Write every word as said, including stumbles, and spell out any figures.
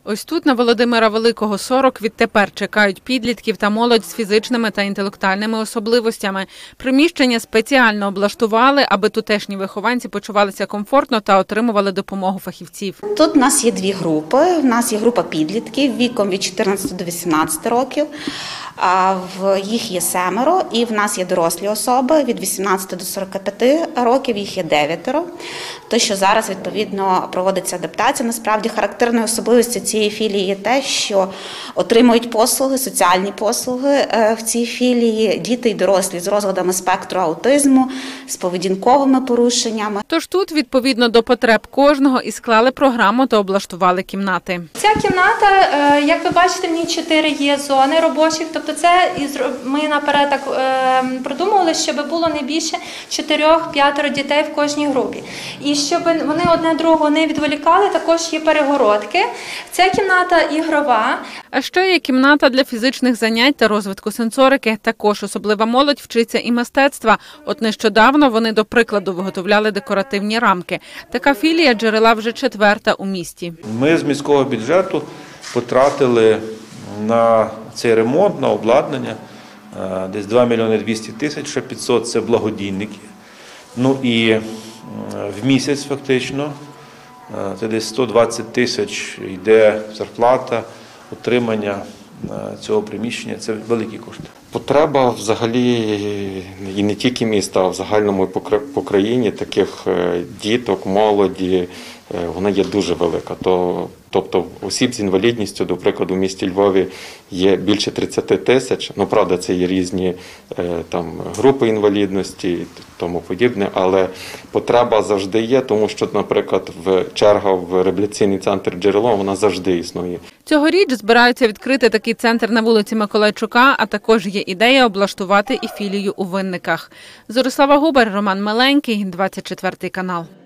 Ось тут на Володимира Великого сорок відтепер чекають підлітків та молодь з фізичними та інтелектуальними особливостями. Приміщення спеціально облаштували, аби тутешні вихованці почувалися комфортно та отримували допомогу фахівців. Тут у нас є дві групи. У нас є група підлітків віком від чотирнадцяти до вісімнадцяти років. В їх є семеро, і в нас є дорослі особи від вісімнадцяти до сорока п'яти років, їх є дев'ятеро. То, що зараз, відповідно, проводиться адаптація, насправді характерною особливістю цієї філії є те, що отримують послуги, соціальні послуги в цій філії діти й дорослі з розладами спектру аутизму, з поведінковими порушеннями. Тож тут, відповідно до потреб кожного, і склали програму та облаштували кімнати. Ця кімната, як ви бачите, в ній чотири є зони робочих, тобто це ми наперед так продумували, щоб було не більше чотирьох-п'ятеро дітей в кожній групі. І щоб вони одне другого не відволікали, також є перегородки. Ця кімната ігрова. А ще є кімната для фізичних занять та розвитку сенсорики. Також особлива молодь вчиться і мистецтва. От нещодавно вони, до прикладу, виготовляли декоративні рамки. Така філія «Джерела» вже четверта у місті. Ми з міського бюджету потратили на цей ремонт, на обладнання десь два мільйони двісті тисяч, ще п'ятсот – це благодійники. Ну і в місяць фактично, це десь сто двадцять тисяч йде зарплата, утримання цього приміщення, це великі кошти. Потреба взагалі і не тільки міста, а в загальному по країні таких діток, молоді, вона є дуже велика. Тобто осіб з інвалідністю, до прикладу, в місті Львові є більше тридцяти тисяч. Ну, правда, це є різні там групи інвалідності і тому подібне, але потреба завжди є, тому що, наприклад, в черга в реабілітаційний центр «Джерело» вона завжди існує. Цьогоріч збираються відкрити такий центр на вулиці Миколайчука, а також є ідея облаштувати і філію у Винниках. Зорислава Губар, Роман Миленький, двадцять четвертий канал.